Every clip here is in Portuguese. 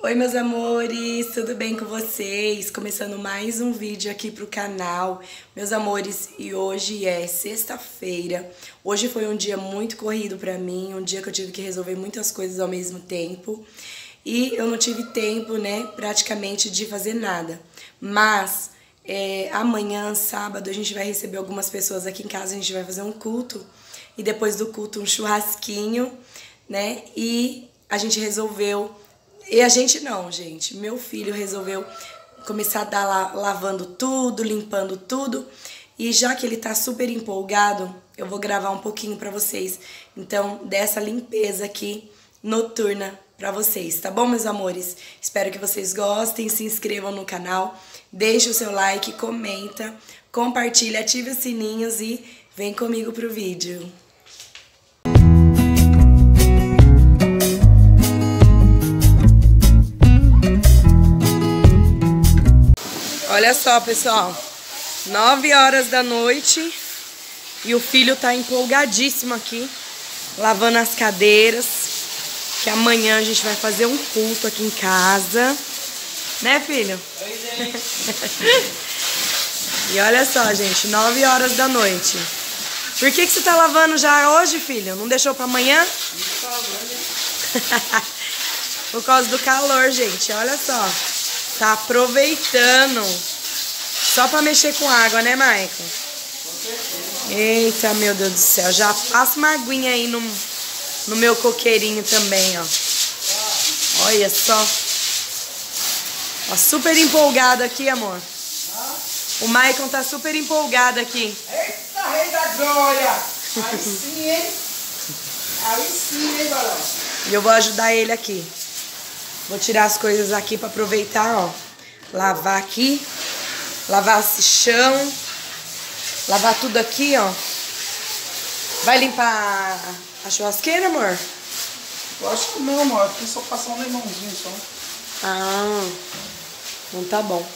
Oi meus amores, tudo bem com vocês? Começando mais um vídeo aqui pro canal, meus amores, e hoje é sexta-feira. Hoje foi um dia muito corrido pra mim, um dia que eu tive que resolver muitas coisas ao mesmo tempo. E eu não tive tempo, né, praticamente de fazer nada. Mas amanhã, sábado, a gente vai receber algumas pessoas aqui em casa, a gente vai fazer um culto. E depois do culto um churrasquinho, né, e a gente resolveu... E a gente não, gente. Meu filho resolveu começar a dar lavando tudo, limpando tudo. E já que ele tá super empolgado, eu vou gravar um pouquinho pra vocês. Então, dessa limpeza aqui noturna pra vocês, tá bom, meus amores? Espero que vocês gostem, se inscrevam no canal, deixe o seu like, comenta, compartilha, ative os sininhos e vem comigo pro vídeo. Olha só, pessoal, 9 horas da noite e o filho tá empolgadíssimo aqui, lavando as cadeiras, que amanhã a gente vai fazer um culto aqui em casa, né, filho? Oi, gente. E olha só, gente, 9 horas da noite. Por que você tá lavando já hoje, filho? Não deixou pra amanhã? Por causa do calor, gente, olha só. Tá aproveitando. Só pra mexer com água, né, Maicon? Com certeza. Eita, meu Deus do céu. Já faço uma aguinha aí no meu coqueirinho também, ó. Olha só. Ó, super empolgado aqui, amor. O Maicon tá super empolgado aqui. Eita, rei da glória! Aí sim, hein? Aí sim, hein, Barão? E eu vou ajudar ele aqui. Vou tirar as coisas aqui pra aproveitar, ó. Lavar aqui. Lavar esse chão. Lavar tudo aqui, ó. Vai limpar a churrasqueira, amor? Eu acho que não, amor. Aqui só passar um limãozinho só. Ah, então tá bom.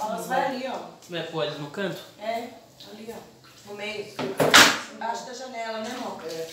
Elas vai ali, ó. Vai pôr ali no canto? É, ali, ó. No meio. Embaixo da janela, né, amor? É.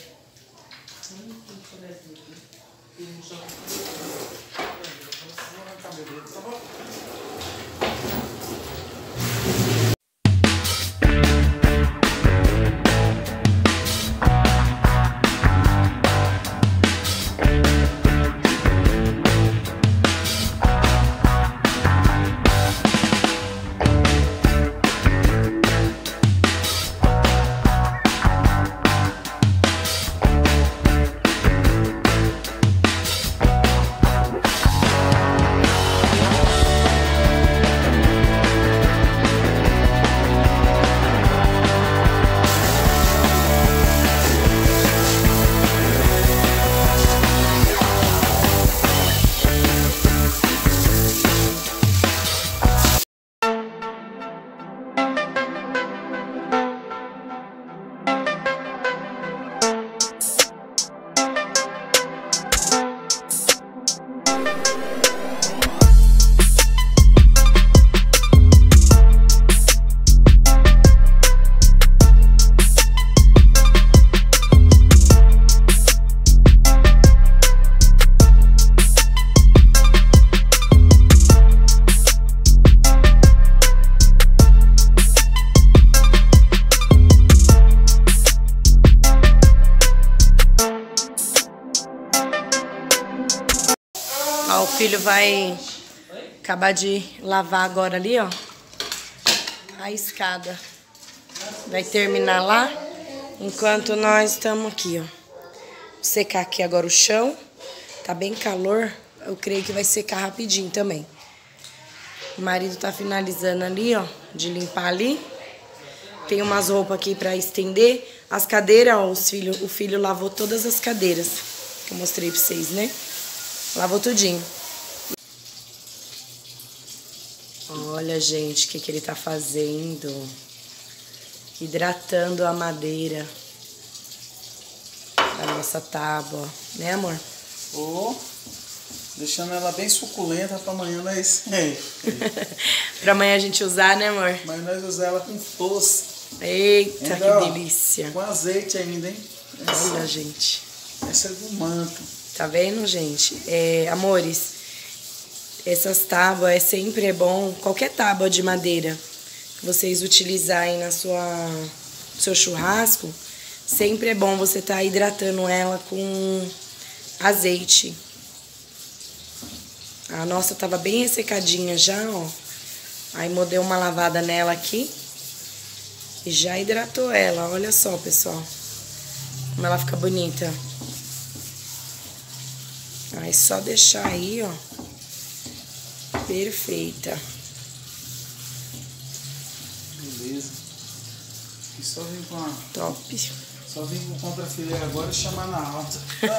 Ó, o filho vai acabar de lavar agora ali, ó. A escada. Vai terminar lá, enquanto nós estamos aqui, ó. Vou secar aqui agora o chão. Tá bem calor, eu creio que vai secar rapidinho também. O marido tá finalizando ali, ó, de limpar ali. Tem umas roupas aqui pra estender. As cadeiras, ó, o filho lavou todas as cadeiras que eu mostrei pra vocês, né? Lavou tudinho. Olha, gente, o que ele tá fazendo. Hidratando a madeira da nossa tábua. Né, amor? Oh, deixando ela bem suculenta pra amanhã nós... Pra amanhã a gente usar, né, amor? Mas nós usar ela com força. Eita, ainda, que ó, delícia. Com azeite ainda, hein? Olha, gente. Essa é do manto. Tá vendo, gente? Amores, essas tábuas sempre é bom, qualquer tábua de madeira que vocês utilizarem no seu churrasco, sempre é bom você tá hidratando ela com azeite. A nossa tava bem ressecadinha já, ó. Aí dei uma lavada nela aqui e já hidratou ela. Olha só, pessoal, como ela fica bonita. Aí só deixar aí, ó, perfeita. Beleza. E só vim com a... Top. Só vim com contrafileira agora e chamar na alta.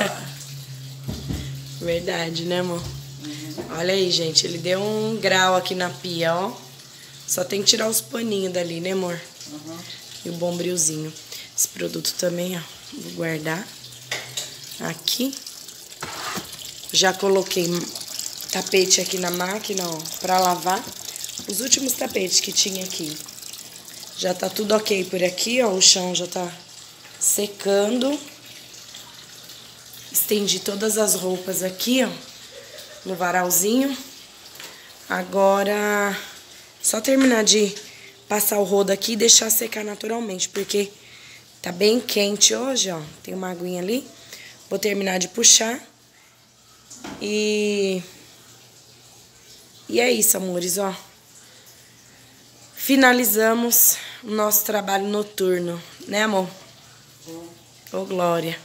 Verdade, né, amor? Olha aí, gente, ele deu um grau aqui na pia, ó. Só tem que tirar os paninhos dali, né, amor? E o bombrilzinho. Esse produto também, ó, vou guardar aqui. Já coloquei tapete aqui na máquina, ó, pra lavar. Os últimos tapetes que tinha aqui. Já tá tudo ok por aqui, ó. O chão já tá secando. Estendi todas as roupas aqui, ó, no varalzinho. Agora, só terminar de passar o rodo aqui e deixar secar naturalmente, porque tá bem quente hoje, ó. Tem uma aguinha ali. Vou terminar de puxar. E é isso, amores, ó. Finalizamos o nosso trabalho noturno, né, amor? Ô, glória.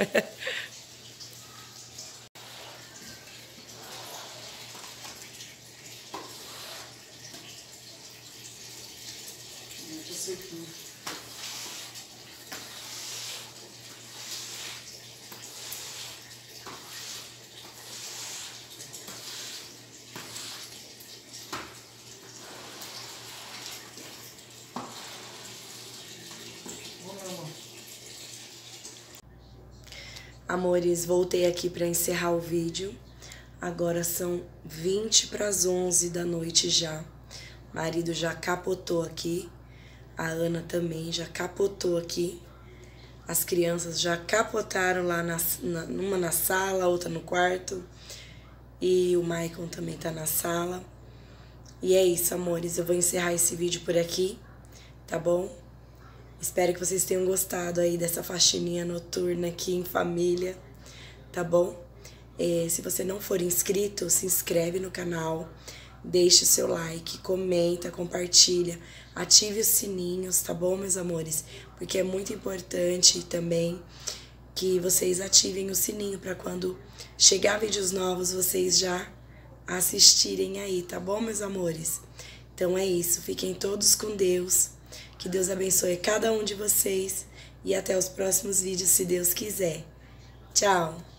Amores, voltei aqui para encerrar o vídeo. Agora são 20 para as 11 da noite já. Marido já capotou aqui. A Ana também já capotou aqui. As crianças já capotaram lá, uma na sala, outra no quarto. E o Maicon também tá na sala. E é isso, amores. Eu vou encerrar esse vídeo por aqui, tá bom? Espero que vocês tenham gostado aí dessa faxininha noturna aqui em família, tá bom? Se você não for inscrito, se inscreve no canal. Deixe o seu like, comenta, compartilha, ative os sininhos, tá bom, meus amores? Porque é muito importante também que vocês ativem o sininho para quando chegar vídeos novos vocês já assistirem aí, tá bom, meus amores? Então é isso, fiquem todos com Deus, que Deus abençoe cada um de vocês e até os próximos vídeos, se Deus quiser. Tchau!